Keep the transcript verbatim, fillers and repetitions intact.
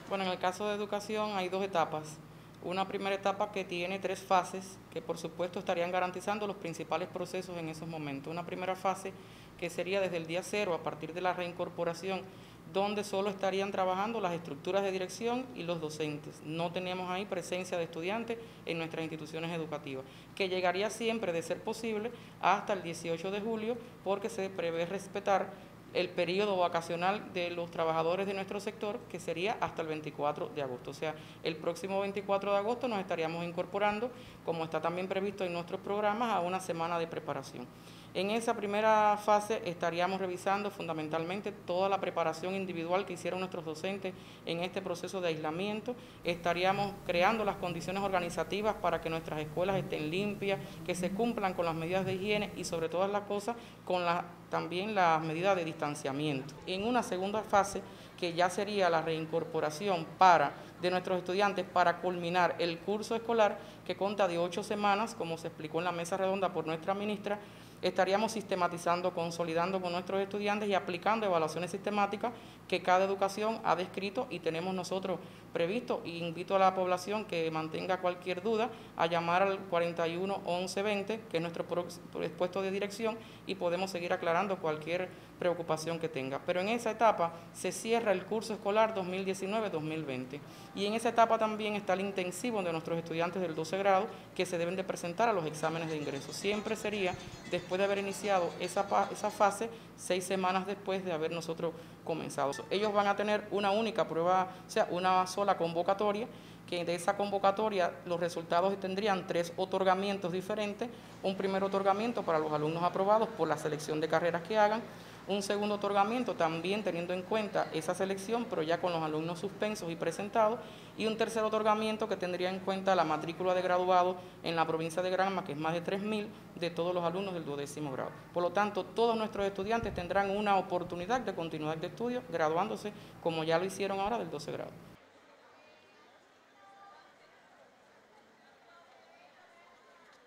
Bueno, en el caso de educación hay dos etapas. Una primera etapa que tiene tres fases que por supuesto estarían garantizando los principales procesos en esos momentos. Una primera fase que sería desde el día cero a partir de la reincorporación, donde solo estarían trabajando las estructuras de dirección y los docentes. No tenemos ahí presencia de estudiantes en nuestras instituciones educativas, que llegaría siempre, de ser posible, hasta el dieciocho de julio, porque se prevé respetar el periodo vacacional de los trabajadores de nuestro sector, que sería hasta el veinticuatro de agosto. O sea, el próximo veinticuatro de agosto nos estaríamos incorporando, como está también previsto en nuestros programas, a una semana de preparación. En esa primera fase estaríamos revisando fundamentalmente toda la preparación individual que hicieron nuestros docentes en este proceso de aislamiento. Estaríamos creando las condiciones organizativas para que nuestras escuelas estén limpias, que se cumplan con las medidas de higiene y sobre todas las cosas con la, también las medidas de distanciamiento. En una segunda fase, que ya sería la reincorporación para, de nuestros estudiantes para culminar el curso escolar, que consta de ocho semanas, como se explicó en la mesa redonda por nuestra ministra, estaríamos sistematizando, consolidando con nuestros estudiantes y aplicando evaluaciones sistemáticas que cada educación ha descrito y tenemos nosotros previsto. Y invito a la población que mantenga cualquier duda a llamar al cuarenta y uno once veinte, que es nuestro puesto de dirección, y podemos seguir aclarando cualquier preocupación que tenga. Pero en esa etapa se cierra el curso escolar dos mil diecinueve dos mil veinte y en esa etapa también está el intensivo de nuestros estudiantes del doce grado que se deben de presentar a los exámenes de ingreso. Siempre sería después de haber iniciado esa, esa fase, seis semanas después de haber nosotros comenzado. Ellos van a tener una única prueba, o sea, una sola convocatoria, que de esa convocatoria los resultados tendrían tres otorgamientos diferentes. Un primer otorgamiento para los alumnos aprobados por la selección de carreras que hagan, un segundo otorgamiento también teniendo en cuenta esa selección, pero ya con los alumnos suspensos y presentados, y un tercer otorgamiento que tendría en cuenta la matrícula de graduados en la provincia de Granma, que es más de tres mil, de todos los alumnos del duodécimo grado. Por lo tanto, todos nuestros estudiantes tendrán una oportunidad de continuidad de estudio, graduándose como ya lo hicieron ahora del doce grado.